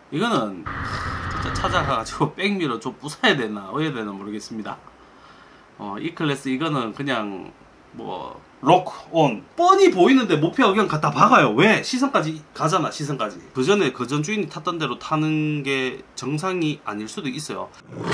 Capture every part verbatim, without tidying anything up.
이거는 진짜 찾아가가지고 백미러 좀 부숴야 되나 어야 되나 모르겠습니다. 어, 이 클래스 이거는 그냥 뭐 록온 뻔히 보이는데 목표가 그냥 갖다 박아요. 왜? 시선까지 가잖아. 시선까지. 그 전에 그 전 주인이 탔던 대로 타는 게 정상이 아닐 수도 있어요.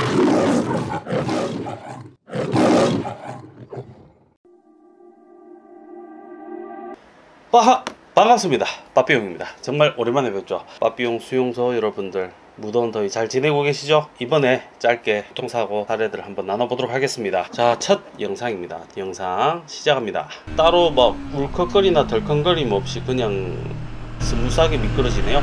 빠하! 반갑습니다. 빠삐용입니다. 정말 오랜만에 뵙죠. 빠삐용 수용소 여러분들 무더운 더위 잘 지내고 계시죠? 이번에 짧게 교통사고 사례들을 한번 나눠보도록 하겠습니다. 자, 첫 영상입니다. 영상 시작합니다. 따로 막 울컥거리나 덜컹거림 없이 그냥 스무스하게 미끄러지네요.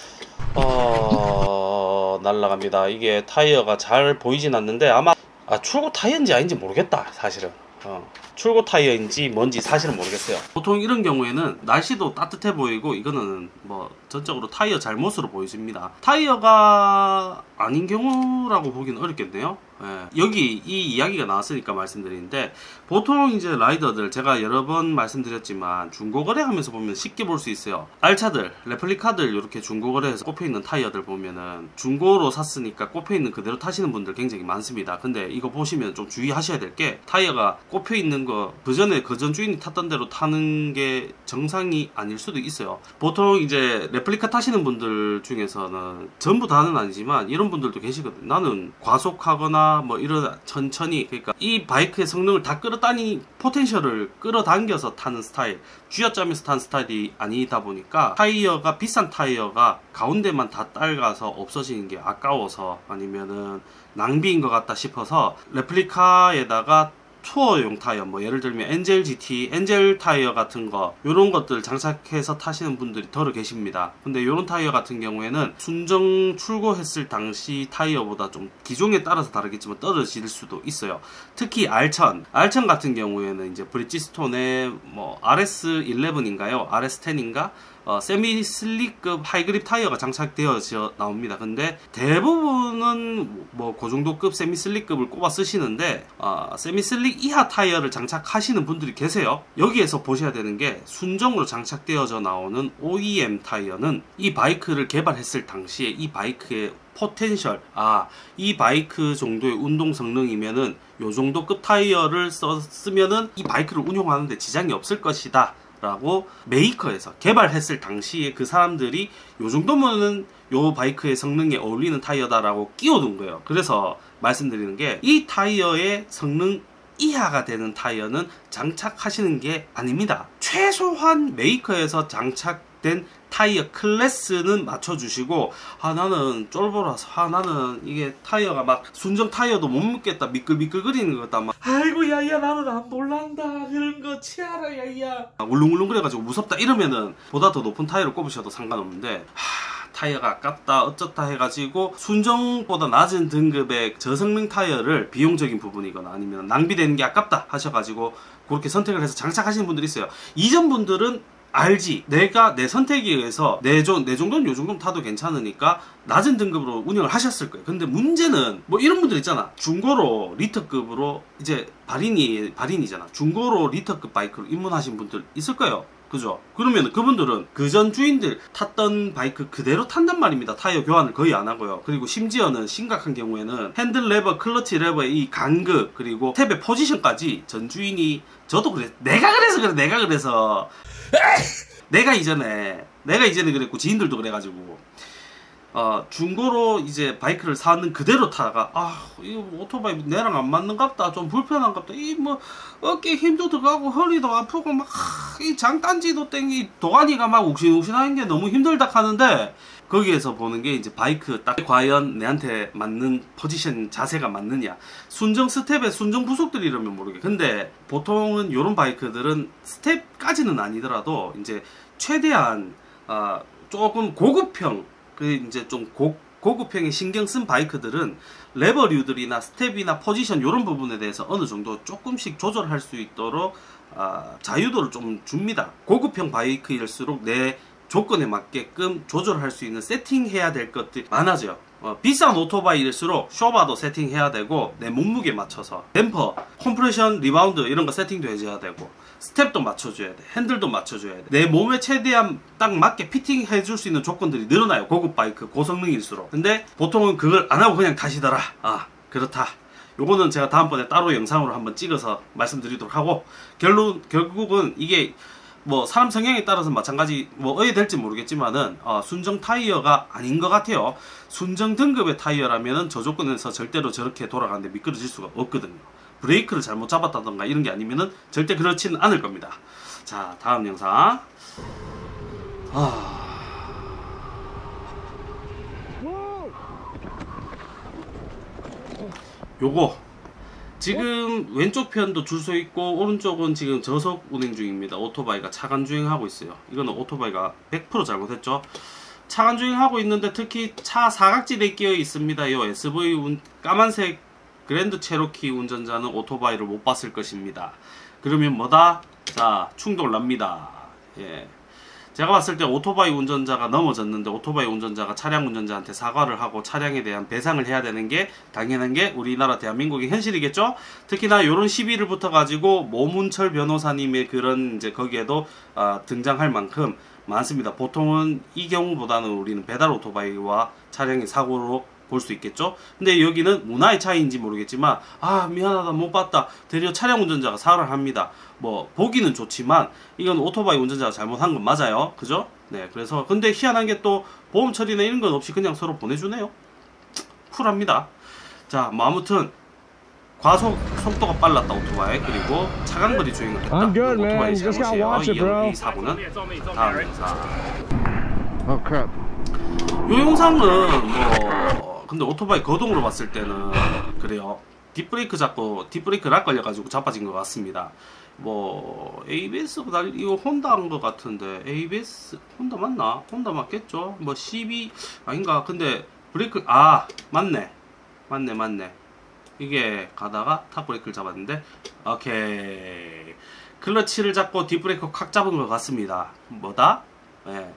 어... 날라갑니다. 이게 타이어가 잘 보이진 않는데 아마 아, 출고 타이어인지 아닌지 모르겠다 사실은. 어. 출고 타이어인지 뭔지 사실은 모르겠어요. 보통 이런 경우에는 날씨도 따뜻해 보이고 이거는 뭐 전적으로 타이어 잘못으로 보여집니다. 타이어가 아닌 경우라고 보기는 어렵겠네요. 예. 여기 이 이야기가 나왔으니까 말씀드리는데, 보통 이제 라이더들 제가 여러 번 말씀드렸지만 중고거래 하면서 보면 쉽게 볼 수 있어요. 알차들, 레플리카들 이렇게 중고거래에서 꼽혀있는 타이어들 보면은 중고로 샀으니까 꼽혀있는 그대로 타시는 분들 굉장히 많습니다. 근데 이거 보시면 좀 주의하셔야 될 게, 타이어가 꼽혀있는 거 그 전에 그 전 주인이 탔던 대로 타는 게 정상이 아닐 수도 있어요. 보통 이제 레플리카 타시는 분들 중에서는 전부 다는 아니지만 이런 분들도 계시거든요. 나는 과속하거나 뭐 이런 천천히, 그러니까 이 바이크의 성능을 다 끌어다니 포텐셜을 끌어당겨서 타는 스타일, 쥐어짜면서 타는 스타일이 아니다 보니까 타이어가, 비싼 타이어가 가운데만 다 딸가서 없어지는 게 아까워서 아니면은 낭비인 것 같다 싶어서 레플리카에다가 투어용 타이어, 뭐 예를 들면 엔젤 지티, 엔젤 타이어 같은 거, 요런 것들 장착해서 타시는 분들이 더러 계십니다. 근데 요런 타이어 같은 경우에는 순정 출고했을 당시 타이어보다 좀 기종에 따라서 다르겠지만 떨어질 수도 있어요. 특히 알천, 알천 같은 경우에는 이제 브리지스톤의 뭐 알에스 일레븐인가요? 알에스 텐인가? 어, 세미 슬릭급 하이그립 타이어가 장착되어져 나옵니다. 근데 대부분은 뭐 그 정도급 세미 슬릭급을 꼽아 쓰시는데, 어, 세미 슬릭 이하 타이어를 장착하시는 분들이 계세요. 여기에서 보셔야 되는 게, 순정으로 장착되어져 나오는 오이엠 타이어는 이 바이크를 개발했을 당시에 이 바이크의 포텐셜, 아, 이 바이크 정도의 운동 성능이면은 요 정도 급 타이어를 썼으면은 이 바이크를 운용하는데 지장이 없을 것이다 라고 메이커에서 개발했을 당시에 그 사람들이 요 정도면은 요 바이크의 성능에 어울리는 타이어다 라고 끼워둔 거예요. 그래서 말씀드리는 게, 이 타이어의 성능 이하가 되는 타이어는 장착하시는 게 아닙니다. 최소한 메이커에서 장착된 타이어 클래스는 맞춰주시고, 아 나는 쫄보라서, 아 나는 이게 타이어가 막 순정 타이어도 못 묻겠다, 미끌미끌거리는 것다, 막 아이고 야야 나는 안 몰란다 그런 거 치아라 야야 울릉울릉 그래가지고 무섭다 이러면은 보다 더 높은 타이어를 꼽으셔도 상관없는데, 하... 타이어가 아깝다 어쩌다 해가지고 순정보다 낮은 등급의 저성능 타이어를 비용적인 부분이거나 아니면 낭비되는 게 아깝다 하셔가지고 그렇게 선택을 해서 장착하시는 분들이 있어요. 이전 분들은 알지, 내가 내 선택에 의해서 내, 정, 내 정도는 요 정도는 타도 괜찮으니까 낮은 등급으로 운영을 하셨을 거예요. 근데 문제는 뭐 이런 분들 있잖아. 중고로 리터급으로 이제 발인이 발인이잖아. 중고로 리터급 바이크로 입문하신 분들 있을 거예요. 그죠? 그러면 그분들은 그전 주인들 탔던 바이크 그대로 탄단 말입니다. 타이어 교환을 거의 안 하고요. 그리고 심지어는 심각한 경우에는 핸들 레버, 클러치 레버의 이 간극, 그리고 스텝의 포지션까지 전 주인이, 저도 그래, 내가 그래서 그래, 내가 그래서 내가 이전에 내가 이전에 그랬고 지인들도 그래가지고 어, 중고로 이제 바이크를 사는 그대로 타다가, 아, 이 오토바이 내랑 안 맞는갑다, 좀 불편한갑다, 이 뭐 어깨 힘도 들어가고 허리도 아프고 막 이 장단지도 땡기 도가니가 막 욱신욱신한 게 너무 힘들다 하는데, 거기에서 보는 게 이제 바이크 딱 과연 내한테 맞는 포지션 자세가 맞느냐, 순정 스텝의 순정 부속들이라면 모르게. 근데 보통은 요런 바이크들은 스텝까지는 아니더라도 이제 최대한 어, 조금 고급형, 그 이제 좀 고, 고급형에 신경 쓴 바이크들은 레버류들이나 스텝이나 포지션 이런 부분에 대해서 어느 정도 조금씩 조절할 수 있도록 아, 자유도를 좀 줍니다. 고급형 바이크일수록 내 조건에 맞게끔 조절할 수 있는 세팅해야 될 것들이 많아져요. 어, 비싼 오토바이일수록 쇼바도 세팅해야 되고, 내 몸무게에 맞춰서 댐퍼, 컴프레션, 리바운드 이런 거 세팅도 해줘야 되고, 스텝도 맞춰줘야 돼. 핸들도 맞춰줘야 돼. 내 몸에 최대한 딱 맞게 피팅해줄 수 있는 조건들이 늘어나요. 고급 바이크, 고성능일수록. 근데 보통은 그걸 안 하고 그냥 타시더라. 아, 그렇다. 요거는 제가 다음번에 따로 영상으로 한번 찍어서 말씀드리도록 하고, 결론, 결국은 이게 뭐 사람 성향에 따라서 마찬가지 뭐 어찌 될지 모르겠지만은 어, 순정 타이어가 아닌 것 같아요. 순정 등급의 타이어라면은 저 조건에서 절대로 저렇게 돌아가는데 미끄러질 수가 없거든요. 브레이크를 잘못 잡았다던가 이런 게 아니면은 절대 그렇지는 않을 겁니다. 자, 다음 영상. 아... 요거 지금 왼쪽 편도 줄 서 있고 오른쪽은 지금 저속 운행 중입니다. 오토바이가 차간 주행하고 있어요. 이거는 오토바이가 백 퍼센트 잘못했죠. 차간 주행하고 있는데 특히 차 사각지대에 끼어 있습니다. 요 에스브이 운, 까만색 그랜드 체로키 운전자는 오토바이를 못 봤을 것입니다. 그러면 뭐다? 자, 충돌 납니다. 예. 제가 봤을 때 오토바이 운전자가 넘어졌는데 오토바이 운전자가 차량 운전자한테 사과를 하고 차량에 대한 배상을 해야 되는 게 당연한 게 우리나라 대한민국의 현실이겠죠. 특히나 요런 시비를 붙어 가지고 모문철 변호사님의 그런 이제 거기에도 어, 등장할 만큼 많습니다. 보통은 이 경우보다는 우리는 배달 오토바이와 차량의 사고로 볼 수 있겠죠. 근데 여기는 문화의 차이인지 모르겠지만 아 미안하다 못 봤다 대려 차량 운전자가 사과를 합니다. 뭐 보기는 좋지만 이건 오토바이 운전자가 잘못한 건 맞아요. 그죠? 네, 그래서 근데 희한한 게 또 보험 처리나 이런 건 없이 그냥 서로 보내주네요. 쿨합니다. 자, 뭐 아무튼 과속 속도가 빨랐다 오토바이, 그리고 차간거리 주행을 했다. 오토바이 잘못이에요. 이, 이 사고는. 다음 영상. Oh crap. 요 영상은 뭐 근데 오토바이 거동으로 봤을 때는 그래요. 뒷브레이크 잡고 뒷브레이크 락 걸려가지고 자빠진 것 같습니다. 뭐 에이비에스보다 이거 혼다인 것 같은데 에이비에스 혼다 맞나? 혼다 맞겠죠? 뭐 씨비 아닌가? 근데 브레이크 아 맞네 맞네 맞네 이게 가다가 탑브레이크를 잡았는데 오케이 클러치를 잡고 뒷브레이크 콱 잡은 것 같습니다. 뭐다? 예.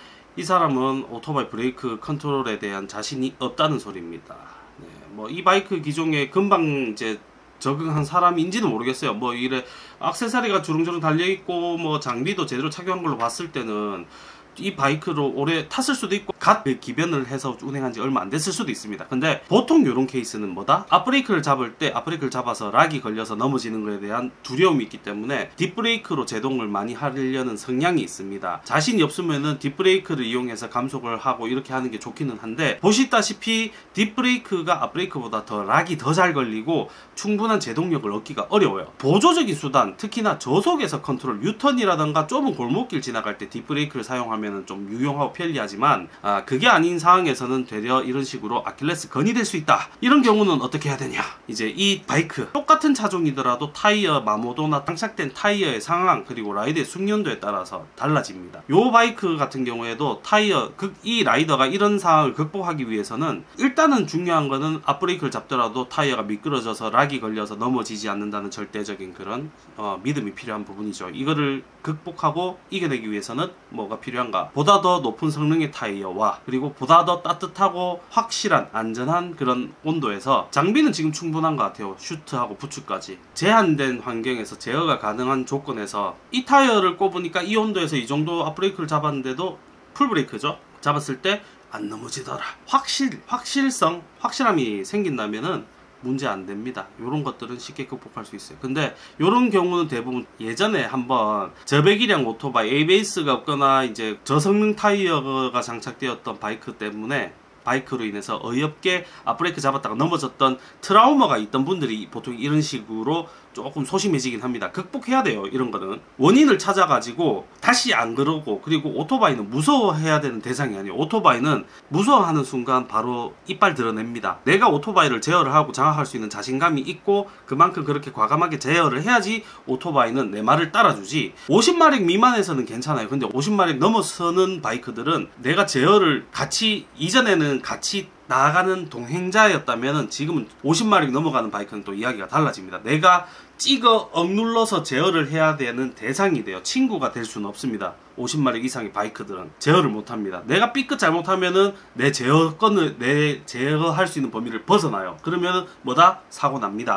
이 사람은 오토바이 브레이크 컨트롤에 대한 자신이 없다는 소리입니다. 네, 뭐 이 바이크 기종에 금방 이제 적응한 사람인지는 모르겠어요. 뭐 이래 액세서리가 주렁주렁 달려 있고 뭐 장비도 제대로 착용한 걸로 봤을 때는 이 바이크로 오래 탔을 수도 있고 갓 기변을 해서 운행한 지 얼마 안 됐을 수도 있습니다. 근데 보통 이런 케이스는 뭐다? 앞브레이크를 잡을 때 앞브레이크를 잡아서 락이 걸려서 넘어지는 것에 대한 두려움이 있기 때문에 뒷브레이크로 제동을 많이 하려는 성향이 있습니다. 자신이 없으면은 뒷브레이크를 이용해서 감속을 하고 이렇게 하는 게 좋기는 한데 보시다시피 뒷브레이크가 앞브레이크보다 더 락이 더 잘 걸리고 충분한 제동력을 얻기가 어려워요. 보조적인 수단, 특히나 저속에서 컨트롤, 유턴이라던가 좁은 골목길 지나갈 때 뒷브레이크를 사용하면 좀 유용하고 편리하지만 아, 그게 아닌 상황에서는 되려 이런 식으로 아킬레스 건이 될 수 있다. 이런 경우는 어떻게 해야 되냐? 이제 이 바이크 똑같은 차종이더라도 타이어 마모도나 장착된 타이어의 상황 그리고 라이드의 숙련도에 따라서 달라집니다. 요 바이크 같은 경우에도 타이어 극, 이 라이더가 이런 상황을 극복하기 위해서는 일단은 중요한 거는 앞브레이크를 잡더라도 타이어가 미끄러져서 락이 걸려서 넘어지지 않는다는 절대적인 그런 어, 믿음이 필요한 부분이죠. 이거를 극복하고 이겨내기 위해서는 뭐가 필요한가? 보다 더 높은 성능의 타이어와 그리고 보다 더 따뜻하고 확실한 안전한 그런 온도에서 장비는 지금 충분한 것 같아요. 슈트하고 부츠까지 제한된 환경에서 제어가 가능한 조건에서 이 타이어를 꼽으니까 이 온도에서 이 정도 앞브레이크를 잡았는데도 풀브레이크죠. 잡았을 때 안 넘어지더라. 확실, 확실성, 확실함이 생긴다면은 문제 안 됩니다. 요런 것들은 쉽게 극복할 수 있어요. 근데 요런 경우는 대부분 예전에 한번 저배기량 오토바이 에이비에스가 없거나 이제 저성능 타이어가 장착되었던 바이크 때문에 바이크로 인해서 어이없게 앞브레이크 잡았다가 넘어졌던 트라우마가 있던 분들이 보통 이런 식으로 조금 소심해지긴 합니다. 극복해야 돼요. 이런 거는 원인을 찾아가지고 다시 안 그러고, 그리고 오토바이는 무서워해야 되는 대상이 아니에요. 오토바이는 무서워하는 순간 바로 이빨 드러냅니다. 내가 오토바이를 제어를 하고 장악할 수 있는 자신감이 있고 그만큼 그렇게 과감하게 제어를 해야지 오토바이는 내 말을 따라주지. 오십 마력 미만에서는 괜찮아요. 근데 오십 마력 넘어서는 바이크들은 내가 제어를 같이, 이전에는 같이 나아가는 동행자였다면 지금은 오십 마력 넘어가는 바이크는 또 이야기가 달라집니다. 내가 찍어 억눌러서 제어를 해야 되는 대상이 돼요. 친구가 될 수는 없습니다. 오십 마력 이상의 바이크들은 제어를 못합니다. 내가 삐끗 잘못하면은 내 제어권을 내 제어할 수 있는 범위를 벗어나요. 그러면 뭐다? 사고 납니다.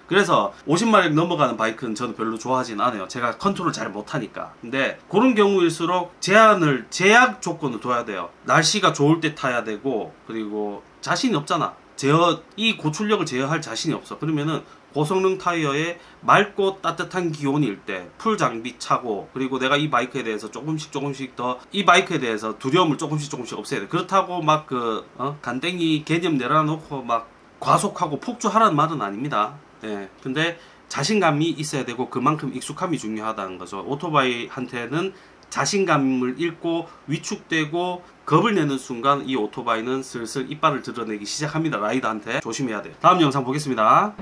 그래서 오십 마력 넘어가는 바이크는 저는 별로 좋아하진 않아요. 제가 컨트롤 잘 못하니까. 근데 그런 경우일수록 제한을 제약 조건을 둬야 돼요. 날씨가 좋을 때 타야 되고, 그리고 자신이 없잖아. 제어 이 고출력을 제어할 자신이 없어. 그러면은 고성능 타이어에 맑고 따뜻한 기온일 때 풀 장비 차고, 그리고 내가 이 바이크에 대해서 조금씩 조금씩 더 이 바이크에 대해서 두려움을 조금씩 조금씩 없애야 돼. 그렇다고 막 그 어? 간땡이 개념 내려놓고 막 과속하고 폭주하라는 말은 아닙니다. 예. 근데 자신감이 있어야 되고 그만큼 익숙함이 중요하다는 거죠. 오토바이한테는 자신감을 잃고 위축되고 겁을 내는 순간 이 오토바이는 슬슬 이빨을 드러내기 시작합니다. 라이더한테 조심해야 돼요. 다음 영상 보겠습니다.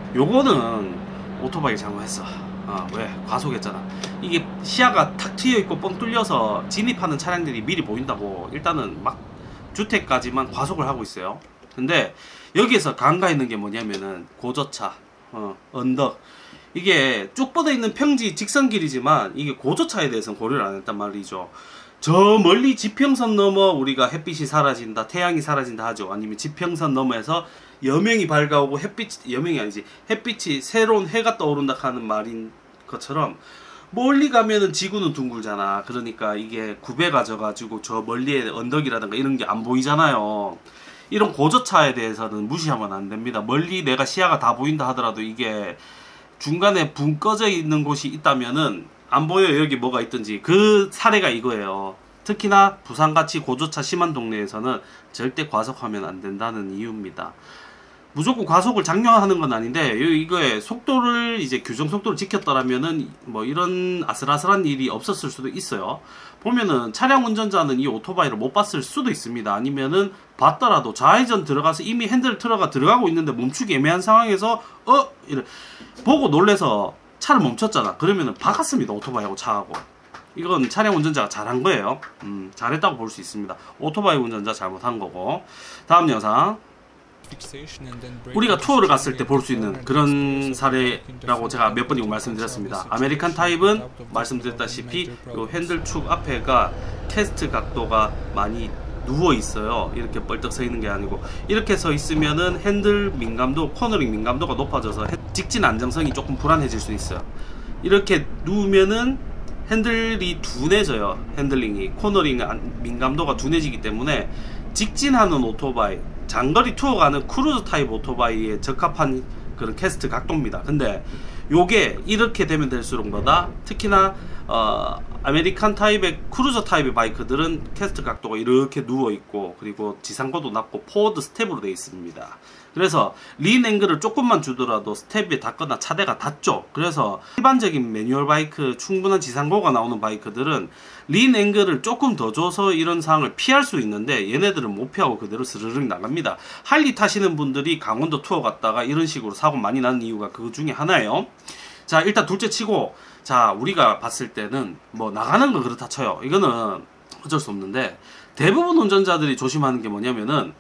요거는 오토바이 잘못했어. 어, 왜? 과속했잖아. 이게 시야가 탁 트여있고 뻥 뚫려서 진입하는 차량들이 미리 보인다고 일단은 막 주택까지만 과속을 하고 있어요. 근데 여기에서 간가 있는 게 뭐냐면은 고저차, 어, 언덕, 이게 쭉 뻗어 있는 평지 직선길이지만 이게 고저차에 대해서는 고려를 안 했단 말이죠. 저 멀리 지평선 넘어 우리가 햇빛이 사라진다, 태양이 사라진다 하죠. 아니면 지평선 너머에서 여명이 밝아오고 햇빛, 여명이 아니지, 햇빛이 새로운 해가 떠오른다 하는 말인 것처럼 멀리 가면은 지구는 둥글잖아. 그러니까 이게 구배가 져가지고 저 멀리에 언덕이라든가 이런 게 안 보이잖아요. 이런 고저차에 대해서는 무시하면 안 됩니다. 멀리 내가 시야가 다 보인다 하더라도 이게 중간에 붕 꺼져 있는 곳이 있다면은 안 보여요. 여기 뭐가 있든지. 그 사례가 이거예요. 특히나 부산같이 고저차 심한 동네에서는 절대 과속하면 안 된다는 이유입니다. 무조건 과속을 장려하는 건 아닌데 이거에 속도를 이제 규정 속도를 지켰더라면은 뭐 이런 아슬아슬한 일이 없었을 수도 있어요. 보면은 차량 운전자는 이 오토바이를 못 봤을 수도 있습니다. 아니면은 봤더라도 좌회전 들어가서 이미 핸들 틀어가 들어가고 있는데 멈추기 애매한 상황에서 어? 이래 보고 놀래서 차를 멈췄잖아. 그러면은 박았습니다. 오토바이하고 차하고. 이건 차량 운전자가 잘한 거예요. 음, 잘했다고 볼 수 있습니다. 오토바이 운전자 잘못한 거고. 다음 영상. 우리가 투어를 갔을 때 볼 수 있는 그런 사례라고 제가 몇 번이고 말씀드렸습니다. 아메리칸 타입은 말씀드렸다시피 요 핸들 축 앞에가 캐스트 각도가 많이 누워 있어요. 이렇게 뻘떡 서 있는 게 아니고 이렇게 서 있으면은 핸들 민감도, 코너링 민감도가 높아져서 직진 안정성이 조금 불안해질 수 있어요. 이렇게 누우면은 핸들이 둔해져요. 핸들링이, 코너링 민감도가 둔해지기 때문에 직진하는 오토바이, 장거리 투어 가는 크루즈 타입 오토바이에 적합한 그런 캐스트 각도입니다. 근데 요게 이렇게 되면 될수록 뭐다? 특히나 어, 아메리칸 타입의 크루저 타입의 바이크들은 캐스트 각도가 이렇게 누워있고 그리고 지상고도 낮고 포워드 스텝으로 되어 있습니다. 그래서 린 앵글을 조금만 주더라도 스텝에 닿거나 차대가 닿죠. 그래서 일반적인 매뉴얼 바이크, 충분한 지상고가 나오는 바이크들은 린 앵글을 조금 더 줘서 이런 상황을 피할 수 있는데 얘네들은 못 피하고 그대로 스르륵 나갑니다. 할리 타시는 분들이 강원도 투어 갔다가 이런 식으로 사고 많이 나는 이유가 그 중에 하나예요. 자, 일단 둘째 치고, 자, 우리가 봤을 때는 뭐 나가는 건 그렇다 쳐요. 이거는 어쩔 수 없는데 대부분 운전자들이 조심하는 게 뭐냐면은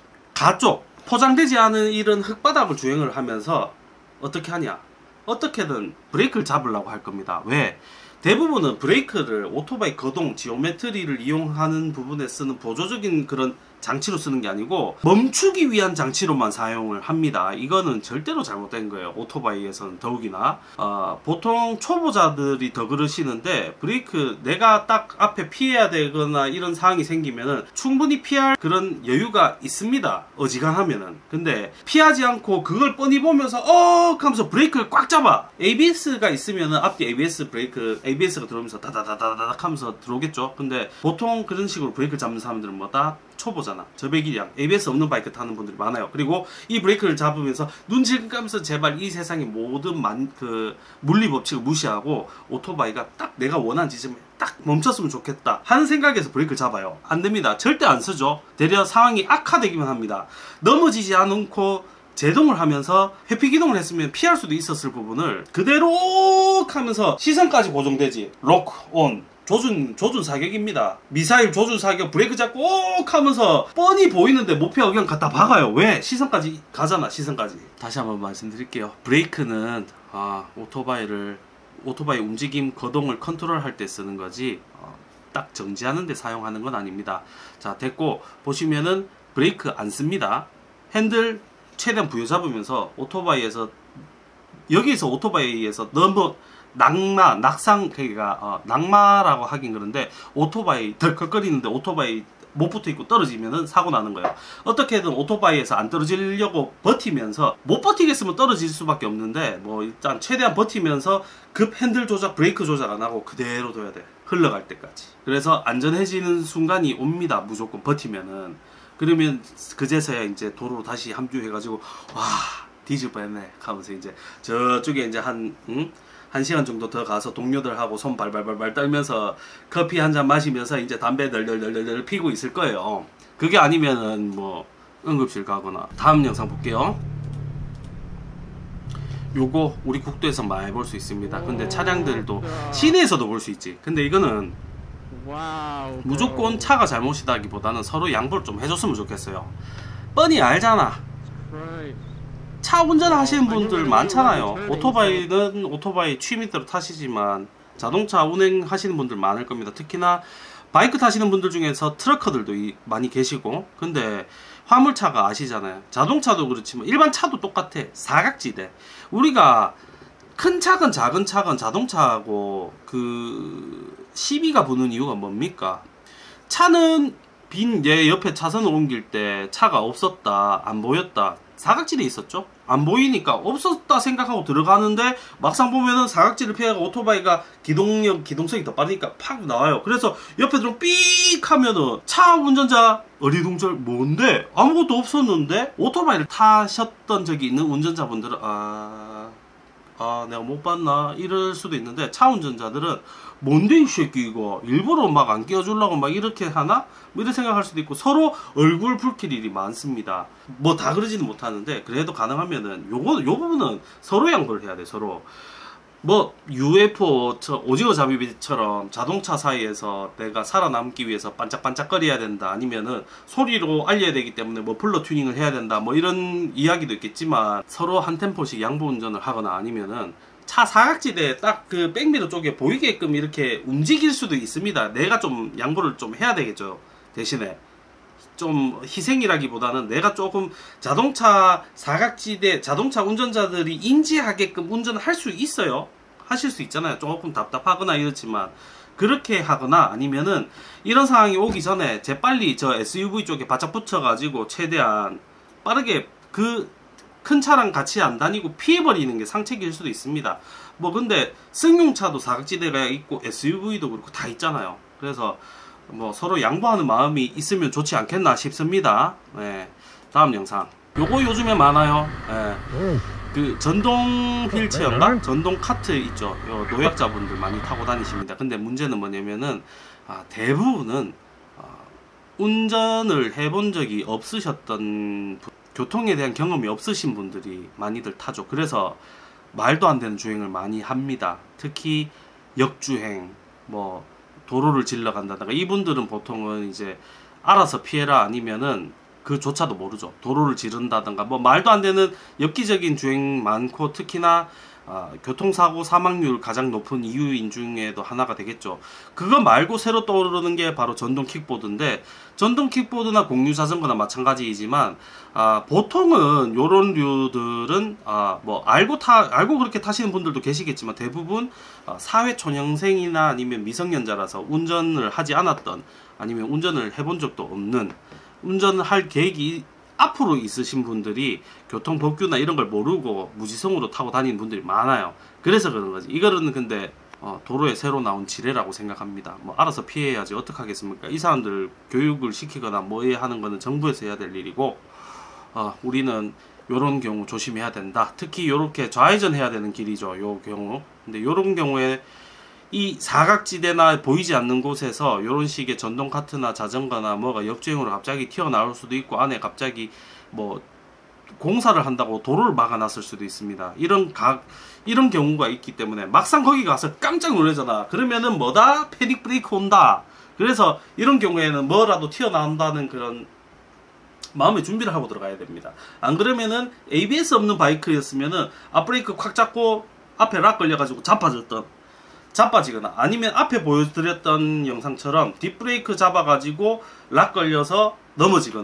가쪽 포장되지 않은 이런 흙바닥을 주행을 하면서 어떻게 하냐, 어떻게든 브레이크를 잡으려고 할 겁니다. 왜? 대부분은 브레이크를 오토바이 거동, 지오메트리를 이용하는 부분에 쓰는 보조적인 그런 장치로 쓰는 게 아니고 멈추기 위한 장치로만 사용을 합니다. 이거는 절대로 잘못된 거예요. 오토바이에서는 더욱이나 어, 보통 초보자들이 더 그러시는데 브레이크 내가 딱 앞에 피해야 되거나 이런 상황이 생기면은 충분히 피할 그런 여유가 있습니다. 어지간하면은. 근데 피하지 않고 그걸 뻔히 보면서 어 하면서 브레이크를 꽉 잡아. 에이비에스가 있으면은 앞뒤 에이비에스 브레이크 에이비에스가 들어오면서 다다다다닥 하면서 들어오겠죠. 근데 보통 그런 식으로 브레이크를 잡는 사람들은 뭐다? 초보잖아. 저배기량 에이비에스 없는 바이크 타는 분들이 많아요. 그리고 이 브레이크를 잡으면서 눈 질끈하면서 제발 이 세상의 모든 만, 그 물리 법칙을 무시하고 오토바이가 딱 내가 원하는 지점에 딱 멈췄으면 좋겠다 하는 생각에서 브레이크를 잡아요. 안 됩니다. 절대 안 쓰죠. 되려 상황이 악화되기만 합니다. 넘어지지 않고 제동을 하면서 회피 기동을 했으면 피할 수도 있었을 부분을 그대로 하면서 시선까지 고정되지. 록 온. 조준, 조준 사격입니다. 미사일 조준 사격, 브레이크 잡고 옥 하면서 뻔히 보이는데 못 피하고 그냥 갖다 박아요. 왜? 시선까지 가잖아, 시선까지. 다시 한번 말씀드릴게요. 브레이크는 아, 오토바이를 오토바이 움직임, 거동을 컨트롤할 때 쓰는 거지 어, 딱 정지하는 데 사용하는 건 아닙니다. 자, 됐고 보시면은 브레이크 안 씁니다. 핸들 최대한 부여잡으면서 오토바이에서 여기서 오토바이에서 너무 낙마, 낙상, 그러니까 어, 낙마라고 하긴 그런데 오토바이 덜컥거리는데 오토바이 못 붙어있고 떨어지면은 사고 나는 거예요. 어떻게든 오토바이에서 안 떨어지려고 버티면서, 못 버티겠으면 떨어질 수밖에 없는데 뭐 일단 최대한 버티면서 급 핸들 조작, 브레이크 조작 안 하고 그대로 둬야 돼. 흘러갈 때까지. 그래서 안전해지는 순간이 옵니다. 무조건 버티면은. 그러면 그제서야 이제 도로로 다시 합류해가지고 와 뒤질 뻔했네 하면서 이제 저쪽에 이제 한 응? 한 시간 정도 더 가서 동료들하고 손 발발발발 떨면서 커피 한 잔 마시면서 이제 담배 널널널널 피고 있을 거예요. 그게 아니면은 뭐 응급실 가거나. 다음 영상 볼게요. 요거 우리 국도에서 많이 볼 수 있습니다. 근데 차량들도 시내에서도 볼 수 있지. 근데 이거는 무조건 차가 잘못이다기보다는 서로 양보를 좀 해줬으면 좋겠어요. 뻔히 알잖아. 차 운전하시는 분들 많잖아요. 오토바이는 오토바이 취미대로 타시지만 자동차 운행하시는 분들 많을 겁니다. 특히나 바이크 타시는 분들 중에서 트러커들도 많이 계시고. 근데 화물차가 아시잖아요. 자동차도 그렇지만 일반 차도 똑같아. 사각지대. 우리가 큰 차건 작은 차건 자동차하고 그 시비가 부는 이유가 뭡니까? 차는 빈 얘 옆에 차선을 옮길 때 차가 없었다, 안 보였다, 사각지대 있었죠? 안 보이니까 없었다 생각하고 들어가는데 막상 보면은 사각지를 피해가 오토바이가 기동력, 기동성이 더 빠르니까 팍 나와요. 그래서 옆에 들어 삑 하면은 차 운전자 어리둥절 뭔데? 아무것도 없었는데? 오토바이를 타셨던 적이 있는 운전자분들은 아... 아 내가 못 봤나? 이럴 수도 있는데 차 운전자들은 뭔데 이 새끼 이거 일부러 막 안 끼워주려고 막 이렇게 하나? 뭐 이렇게 생각할 수도 있고 서로 얼굴 붉힐 일이 많습니다. 뭐 다 그러지는 못하는데 그래도 가능하면은 요거 요 부분은 서로 양보를 해야 돼. 서로 뭐 유에프오 오징어 잡이처럼 자동차 사이에서 내가 살아남기 위해서 반짝반짝거려야 된다, 아니면은 소리로 알려야 되기 때문에 뭐 플러 튜닝을 해야 된다, 뭐 이런 이야기도 있겠지만 서로 한 템포씩 양보 운전을 하거나 아니면은 차 사각지대에 딱 그 백미러 쪽에 보이게끔 이렇게 움직일 수도 있습니다. 내가 좀 양보를 좀 해야 되겠죠. 대신에 좀 희생이라기보다는 내가 조금 자동차 사각지대 자동차 운전자들이 인지하게끔 운전을 할 수 있어요. 하실 수 있잖아요. 조금 답답하거나 이렇지만 그렇게 하거나 아니면은 이런 상황이 오기 전에 재빨리 저 에스유브이 쪽에 바짝 붙여 가지고 최대한 빠르게 그 큰 차랑 같이 안 다니고 피해버리는 게 상책일 수도 있습니다. 뭐 근데 승용차도 사각지대가 있고 에스유브이도 그렇고 다 있잖아요. 그래서 뭐 서로 양보하는 마음이 있으면 좋지 않겠나 싶습니다. 네. 다음 영상. 요거 요즘에 많아요. 네. 그 전동 휠체어인가? 전동 카트 있죠. 요 노약자분들 많이 타고 다니십니다. 근데 문제는 뭐냐면은 아, 대부분은 어, 운전을 해본 적이 없으셨던 분, 교통에 대한 경험이 없으신 분들이 많이들 타죠. 그래서 말도 안 되는 주행을 많이 합니다. 특히 역주행, 뭐 도로를 질러 간다든가. 이분들은 보통은 이제 알아서 피해라 아니면은 그조차도 모르죠. 도로를 지른다든가 뭐 말도 안 되는 엽기적인 주행 많고, 특히나 어, 교통사고 사망률 가장 높은 이유인 중에도 하나가 되겠죠. 그거 말고 새로 떠오르는 게 바로 전동 킥보드인데, 전동 킥보드나 공유 자전거나 마찬가지이지만 아, 보통은 요런 류들은 아, 뭐 알고 타 알고 그렇게 타시는 분들도 계시겠지만 대부분 아, 사회초년생이나 아니면 미성년자라서 운전을 하지 않았던, 아니면 운전을 해본 적도 없는, 운전을 할 계획이 앞으로 있으신 분들이 교통법규나 이런 걸 모르고 무지성으로 타고 다니는 분들이 많아요. 그래서 그런 거지. 이거는 근데 어, 도로에 새로 나온 지뢰라고 생각합니다. 뭐 알아서 피해야지 어떡하겠습니까? 이 사람들 교육을 시키거나 뭐에 하는 거는 정부에서 해야 될 일이고, 어, 우리는 요런 경우 조심해야 된다. 특히 요렇게 좌회전 해야 되는 길이죠. 요 경우. 근데 요런 경우에 이 사각지대나 보이지 않는 곳에서 이런 식의 전동 카트나 자전거나 뭐가 역주행으로 갑자기 튀어나올 수도 있고, 안에 갑자기 뭐 공사를 한다고 도로를 막아놨을 수도 있습니다. 이런 각 이런 경우가 있기 때문에 막상 거기 가서 깜짝 놀라잖아. 그러면은 뭐다? 패닉 브레이크 온다. 그래서 이런 경우에는 뭐라도 튀어나온다는 그런 마음의 준비를 하고 들어가야 됩니다. 안 그러면은 에이비에스 없는 바이크였으면은 앞브레이크 콱 잡고 앞에 락 걸려가지고 자빠졌던 자빠지거나, 아니면 앞에 보여드렸던 영상처럼 뒷브레이크 잡아가지고 락 걸려서 넘어지거나,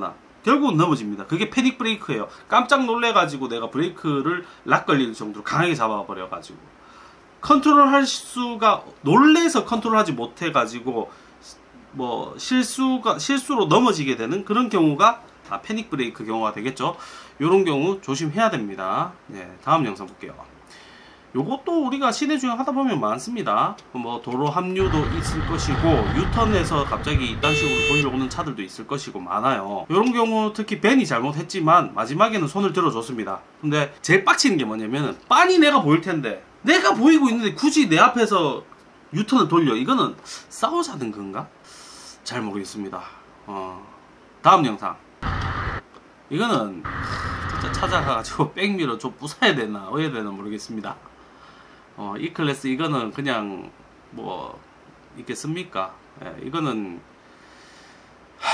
결국은 넘어집니다. 그게 패닉 브레이크예요. 깜짝 놀래가지고 내가 브레이크를 락 걸릴 정도로 강하게 잡아버려가지고 컨트롤 할 수가 놀래서 컨트롤하지 못해가지고 뭐 실수가 실수로 넘어지게 되는 그런 경우가 아, 패닉 브레이크 경우가 되겠죠. 이런 경우 조심해야 됩니다. 네, 다음 영상 볼게요. 요것도 우리가 시내 주행 하다 보면 많습니다. 뭐 도로 합류도 있을 것이고 유턴에서 갑자기 이딴 식으로 돌려오는 차들도 있을 것이고 많아요. 이런 경우 특히 벤이 잘못했지만 마지막에는 손을 들어줬습니다. 근데 제일 빡치는 게 뭐냐면 빤히 내가 보일 텐데 내가 보이고 있는데 굳이 내 앞에서 유턴을 돌려. 이거는 싸우자는 건가? 잘 모르겠습니다. 어, 다음 영상. 이거는 진짜 찾아가가지고 백미러 좀 부숴야 되나 어야 되나 모르겠습니다. 어, 이 클래스 이거는 그냥 뭐 있겠습니까? 예, 이거는 하...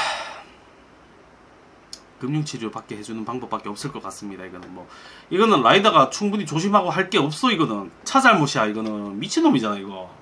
금융치료 받게 해주는 방법밖에 없을 것 같습니다. 이거는 뭐 이거는 라이더가 충분히 조심하고 할 게 없어. 이거는 차 잘못이야. 이거는 미친놈이잖아 이거.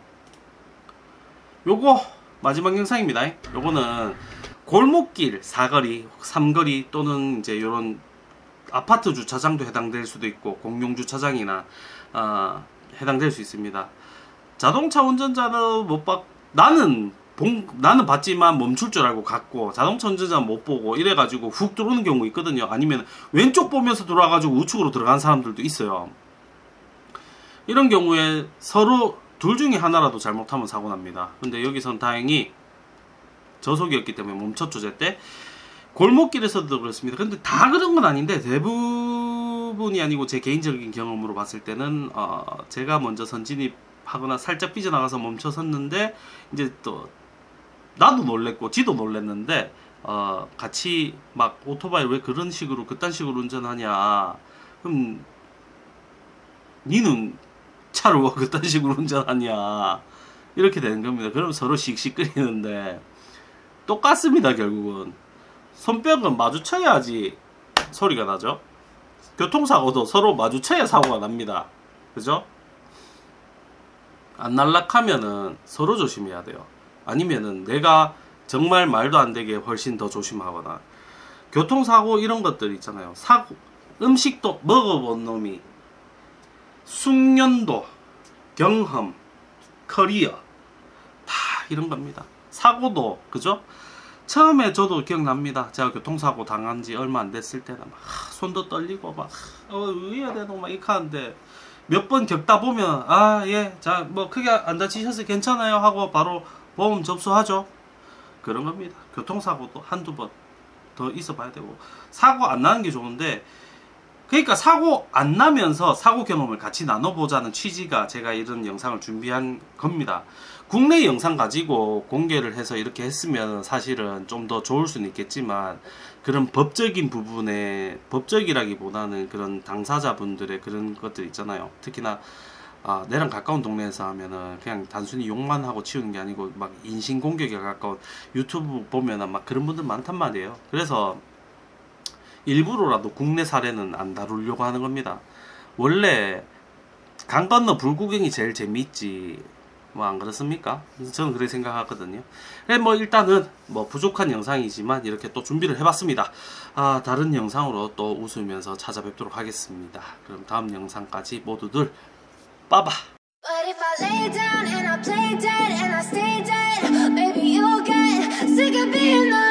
요거 마지막 영상입니다. 요거는 골목길 사거리, 삼거리 또는 이제 요런 아파트 주차장도 해당될 수도 있고 공용 주차장이나 어, 해당될 수 있습니다. 자동차 운전자는 못 봤, 나는 본, 나는 봤지만 멈출 줄 알고 갔고 자동차 운전자는 못 보고 이래가지고 훅 들어오는 경우 있거든요. 아니면 왼쪽 보면서 들어와가지고 우측으로 들어간 사람들도 있어요. 이런 경우에 서로 둘 중에 하나라도 잘못하면 사고 납니다. 근데 여기선 다행히 저속이었기 때문에 멈췄죠. 제때 골목길에서도 그렇습니다. 근데 다 그런 건 아닌데 대부분이 아니고 제 개인적인 경험으로 봤을 때는 어 제가 먼저 선진입하거나 살짝 삐져나가서 멈춰섰는데 이제 또 나도 놀랬고 지도 놀랬는데 어 같이 막 오토바이 왜 그런 식으로 그딴 식으로 운전하냐. 그럼 니는 차를 왜 그딴 식으로 운전하냐. 이렇게 되는 겁니다. 그럼 서로 씩씩거리는데 똑같습니다. 결국은 손뼉은 마주쳐야지 소리가 나죠. 교통사고도 서로 마주쳐야 사고가 납니다. 그죠? 안 날락하면은 서로 조심해야 돼요. 아니면은 내가 정말 말도 안 되게 훨씬 더 조심하거나 교통사고 이런 것들 있잖아요. 사고 음식도 먹어본 놈이 숙련도 경험 커리어 다 이런 겁니다. 사고도 그죠? 처음에 저도 기억납니다. 제가 교통사고 당한 지 얼마 안 됐을 때는 막 하, 손도 떨리고 막 어, 의해야 되노 막 이렇게 하는데 몇 번 겪다 보면 아 예 자 뭐 크게 안 다치셔서 괜찮아요 하고 바로 보험 접수하죠. 그런 겁니다. 교통사고도 한두 번 더 있어 봐야 되고 사고 안 나는 게 좋은데 그러니까 사고 안 나면서 사고 경험을 같이 나눠보자는 취지가 제가 이런 영상을 준비한 겁니다. 국내 영상 가지고 공개를 해서 이렇게 했으면 사실은 좀 더 좋을 수는 있겠지만 그런 법적인 부분에 법적이라기보다는 그런 당사자분들의 그런 것들 있잖아요. 특히나 아, 내랑 가까운 동네에서 하면은 그냥 단순히 욕만 하고 치우는 게 아니고 막 인신공격에 가까운 유튜브 보면은 막 그런 분들 많단 말이에요. 그래서 일부러라도 국내 사례는 안 다루려고 하는 겁니다. 원래 강 건너 불구경이 제일 재미있지 뭐 안 그렇습니까? 저는 그렇게 생각하거든요. 그래 뭐 일단은 뭐 부족한 영상이지만 이렇게 또 준비를 해봤습니다. 아 다른 영상으로 또 웃으면서 찾아뵙도록 하겠습니다. 그럼 다음 영상까지 모두들 빠바. But if I lay down and I play dead and I stay dead, baby you'll get sick of being the